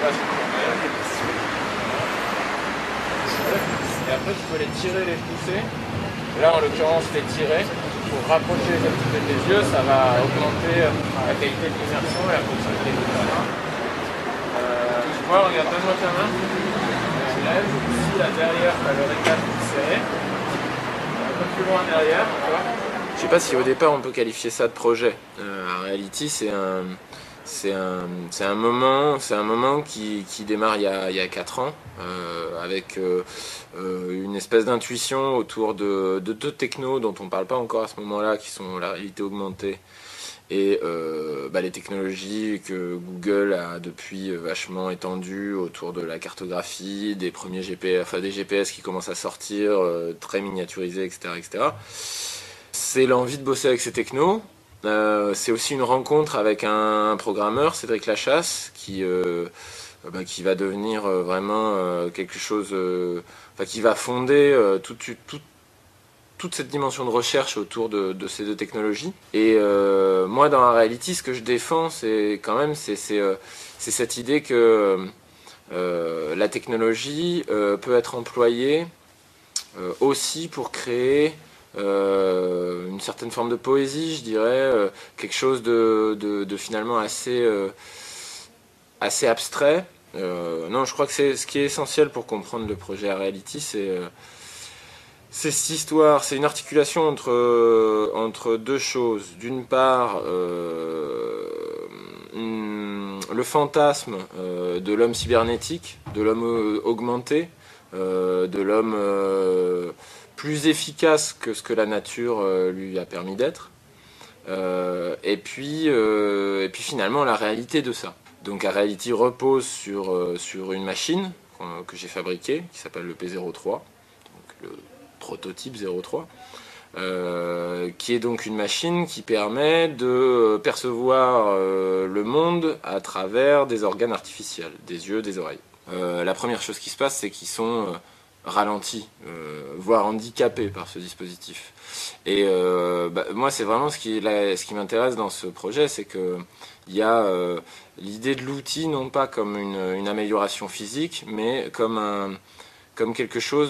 passe au tourneur. Et après, tu peux les tirer, les pousser. Là, en l'occurrence, les tirer. Pour rapprocher les activités des yeux, ça va augmenter la qualité de l'immersion et la proximité du terrain. Tu vois, regarde, donne-moi ta main. Tu lèves. Ici, là, derrière, tu as le récap serré. Un peu plus loin derrière, tu vois. Je sais pas si au départ on peut qualifier ça de projet. En réalité, c'est un moment qui démarre il y a 4 ans, avec une espèce d'intuition autour de deux technos dont on ne parle pas encore à ce moment-là, qui sont la réalité augmentée et les technologies que Google a depuis vachement étendues autour de la cartographie, des premiers GPS, enfin des GPS qui commencent à sortir, très miniaturisés, etc., etc. C'est l'envie de bosser avec ces technos. C'est aussi une rencontre avec un programmeur, Cédric Lachasse, qui va devenir vraiment quelque chose, qui va fonder toute cette dimension de recherche autour de ces deux technologies. Et moi, dans la reality, ce que je défends, c'est cette idée que la technologie peut être employée aussi pour créer une certaine forme de poésie, je dirais, quelque chose de finalement assez abstrait. Non, je crois que c'est ce qui est essentiel pour comprendre le projet Reality, c'est cette histoire, c'est une articulation entre deux choses. D'une part, le fantasme de l'homme cybernétique, de l'homme augmenté, de l'homme plus efficace que ce que la nature lui a permis d'être. Et puis finalement la réalité de ça. Donc la Reality repose sur une machine que j'ai fabriquée, qui s'appelle le P03, donc le prototype 03, qui est donc une machine qui permet de percevoir le monde à travers des organes artificiels, des yeux, des oreilles. La première chose qui se passe, c'est qu'ils sont ralentis, voire handicapés par ce dispositif. Et moi, c'est vraiment ce qui m'intéresse dans ce projet, c'est que il y a l'idée de l'outil non pas comme une amélioration physique, mais comme quelque chose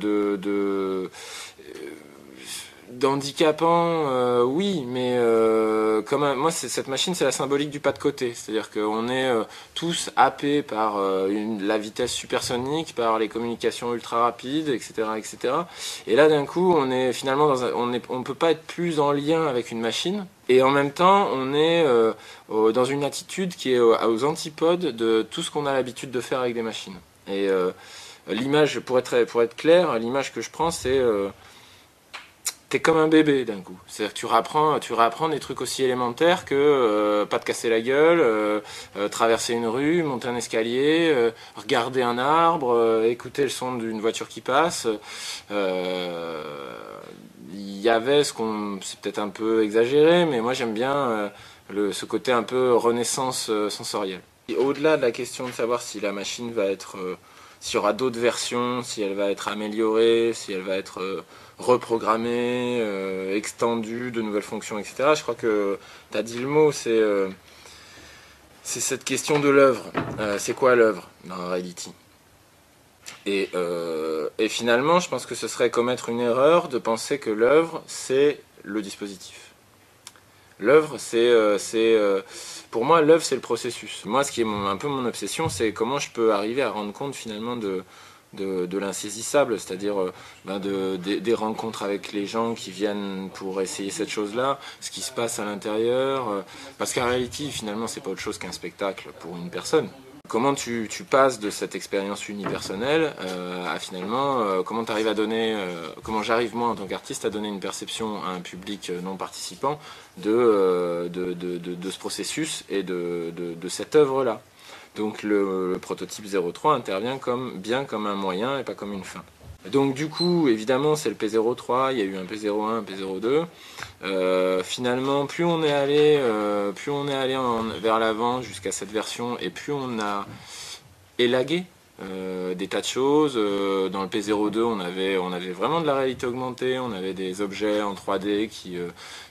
d'handicapant, oui, mais moi, cette machine, c'est la symbolique du pas de côté. C'est-à-dire qu'on est tous happés par la vitesse supersonique, par les communications ultra rapides, etc., etc. Et là, d'un coup, on est finalement on peut pas être plus en lien avec une machine. Et en même temps, on est dans une attitude qui est aux antipodes de tout ce qu'on a l'habitude de faire avec des machines. Et l'image, pour être clair, l'image que je prends, c'est t'es comme un bébé d'un coup. C'est-à-dire que tu réapprends des trucs aussi élémentaires que pas te casser la gueule, traverser une rue, monter un escalier, regarder un arbre, écouter le son d'une voiture qui passe. Il y avait c'est peut-être un peu exagéré, mais moi j'aime bien ce côté un peu renaissance sensorielle. Et au-delà de la question de savoir si la machine va être s'il y aura d'autres versions, si elle va être améliorée, si elle va être reprogrammée, extendue, de nouvelles fonctions, etc. Je crois que tu as dit le mot, c'est cette question de l'œuvre. C'est quoi l'œuvre dans Reality ? Et finalement, je pense que ce serait commettre une erreur de penser que l'œuvre, c'est le dispositif. L'œuvre, pour moi, l'œuvre, c'est le processus. Moi, ce qui est un peu mon obsession, c'est comment je peux arriver à rendre compte finalement de l'insaisissable, c'est-à-dire des rencontres avec les gens qui viennent pour essayer cette chose-là, ce qui se passe à l'intérieur. Parce qu'en réalité, finalement, c'est pas autre chose qu'un spectacle pour une personne. Comment tu passes de cette expérience unipersonnelle à finalement, comment j'arrive moi en tant qu'artiste à donner une perception à un public non participant de ce processus et de cette œuvre-là. Donc le prototype 03 intervient bien comme un moyen et pas comme une fin. Donc du coup, évidemment, c'est le P03, il y a eu un P01, un P02. Finalement, plus on est allé vers l'avant jusqu'à cette version, et plus on a élagué des tas de choses. Dans le P02, on avait vraiment de la réalité augmentée, on avait des objets en 3D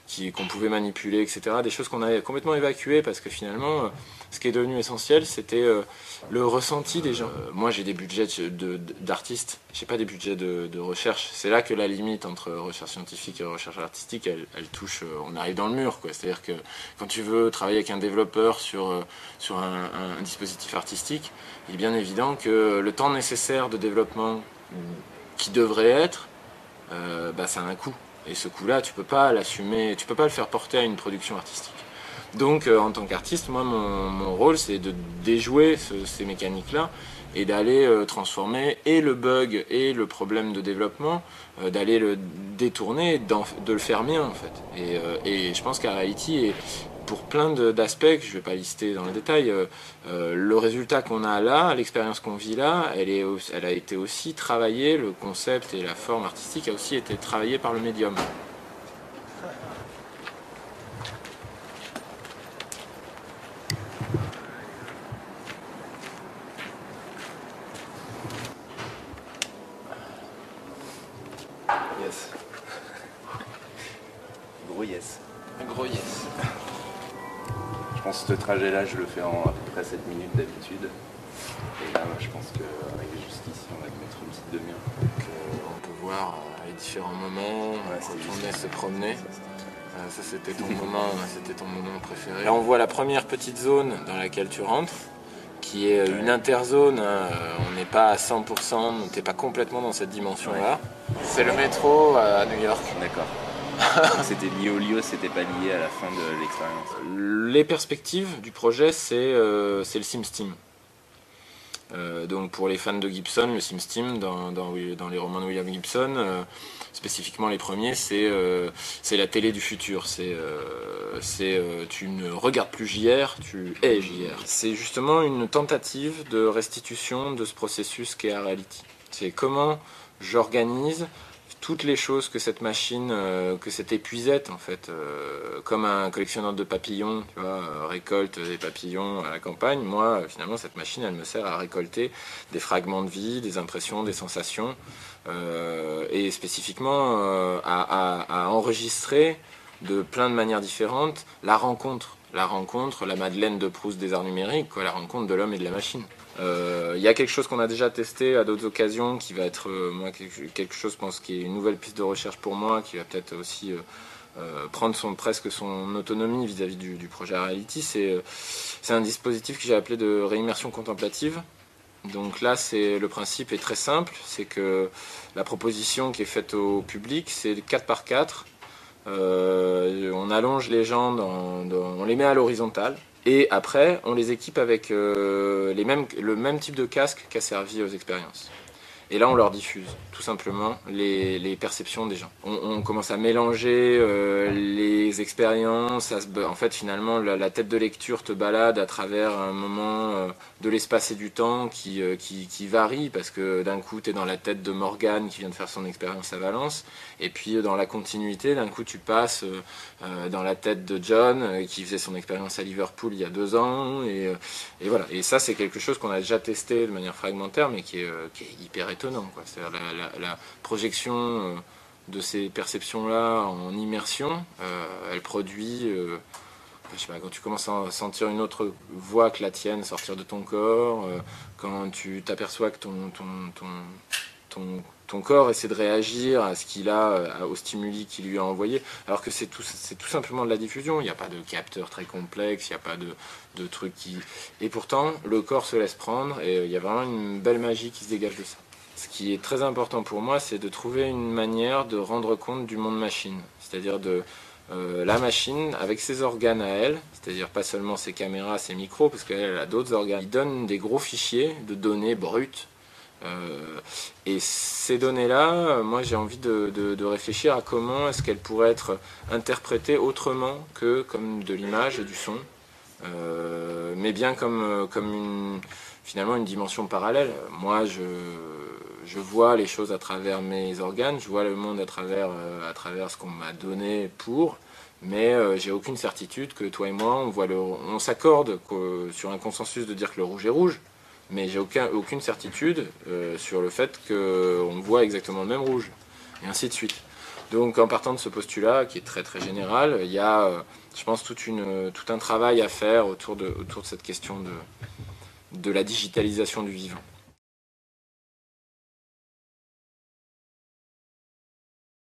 qu'on pouvait manipuler, etc. Des choses qu'on avait complètement évacuées parce que finalement, ce qui est devenu essentiel, c'était le ressenti des gens. Moi, j'ai des budgets d'artistes, j'ai pas des budgets de recherche. C'est là que la limite entre recherche scientifique et recherche artistique, elle touche, on arrive dans le mur, quoi. C'est-à-dire que quand tu veux travailler avec un développeur sur un dispositif artistique, il est bien évident que le temps nécessaire de développement qui devrait être, ça a un coût. Et ce coût-là, tu peux pas l'assumer, tu peux pas le faire porter à une production artistique. Donc, en tant qu'artiste, moi, mon rôle, c'est de déjouer ces mécaniques-là et d'aller transformer et le bug et le problème de développement, d'aller le détourner, de le faire mien, en fait. Et je pense qu'Areality, pour plein d'aspects que je ne vais pas lister dans le détail, le résultat qu'on a là, l'expérience qu'on vit là, elle a été aussi travaillée, le concept et la forme artistique a aussi été travaillé par le médium. Yes. Gros yes. Un gros yes. Je pense que ce trajet-là, je le fais en à peu près 7 minutes d'habitude. Et là, je pense qu'arriver jusqu'ici, on va mettre une petite demi-heure. Donc, on peut voir les différents moments, quand on venait se promener. Ça, c'était ton moment préféré. Là, on voit la première petite zone dans laquelle tu rentres, qui est une interzone. On n'est pas à 100%, t'es pas complètement dans cette dimension-là. C'est le métro à New York. D'accord. C'était lié au lieu, c'était pas lié à la fin de l'expérience. Les perspectives du projet, c'est le SimSteam. Donc pour les fans de Gibson, le SimSteam dans les romans de William Gibson, spécifiquement les premiers, c'est la télé du futur. Tu ne regardes plus JR, tu es JR. C'est justement une tentative de restitution de ce processus qu'est Areality. C'est comment j'organise toutes les choses que cette machine, que cette épuisette en fait, comme un collectionneur de papillons, tu vois, récolte des papillons à la campagne. Moi, finalement, cette machine, elle me sert à récolter des fragments de vie, des impressions, des sensations, et spécifiquement à enregistrer de plein de manières différentes la rencontre, la Madeleine de Proust des arts numériques, quoi, la rencontre de l'homme et de la machine. Il y a quelque chose qu'on a déjà testé à d'autres occasions qui va être quelque chose, je pense, qui est une nouvelle piste de recherche pour moi, qui va peut-être aussi prendre presque son autonomie vis-à-vis du projet Areality. C'est un dispositif que j'ai appelé de réimmersion contemplative. Donc là, le principe est très simple, c'est que la proposition qui est faite au public, c'est 4x4. On allonge les gens, on les met à l'horizontale. Et après, on les équipe avec le même type de casque qu'a servi aux expériences. Et là, on leur diffuse, tout simplement, les perceptions des gens. On commence à mélanger les expériences. En fait, finalement, la tête de lecture te balade à travers un moment de l'espace et du temps qui varie, parce que d'un coup, tu es dans la tête de Morgane qui vient de faire son expérience à Valence, et puis dans la continuité, d'un coup, tu passes dans la tête de John qui faisait son expérience à Liverpool il y a 2 ans, et voilà. Et ça, c'est quelque chose qu'on a déjà testé de manière fragmentaire, mais qui est hyper étonnant, quoi. C'est-à-dire la projection de ces perceptions-là en immersion, elle produit, je sais pas, quand tu commences à sentir une autre voix que la tienne sortir de ton corps, quand tu t'aperçois que ton corps essaie de réagir à ce qu'il a, aux stimuli qu'il lui a envoyé, alors que c'est tout simplement de la diffusion. Il n'y a pas de capteur très complexe, il n'y a pas de trucs qui... Et pourtant, le corps se laisse prendre, et il y a vraiment une belle magie qui se dégage de ça. Ce qui est très important pour moi, c'est de trouver une manière de rendre compte du monde machine, c'est-à-dire de la machine avec ses organes à elle, c'est-à-dire pas seulement ses caméras, ses micros, parce qu'elle a d'autres organes. Il donne des gros fichiers de données brutes, et ces données-là, moi j'ai envie de réfléchir à comment est-ce qu'elles pourraient être interprétées autrement que comme de l'image et du son, mais bien comme finalement une dimension parallèle. Moi je vois les choses à travers mes organes, je vois le monde à travers ce qu'on m'a donné mais j'ai aucune certitude que toi et moi, on s'accorde sur un consensus de dire que le rouge est rouge, mais j'ai aucune certitude sur le fait qu'on voit exactement le même rouge, et ainsi de suite. Donc en partant de ce postulat, qui est très très général, il y a, je pense, tout un travail à faire autour de cette question de la digitalisation du vivant.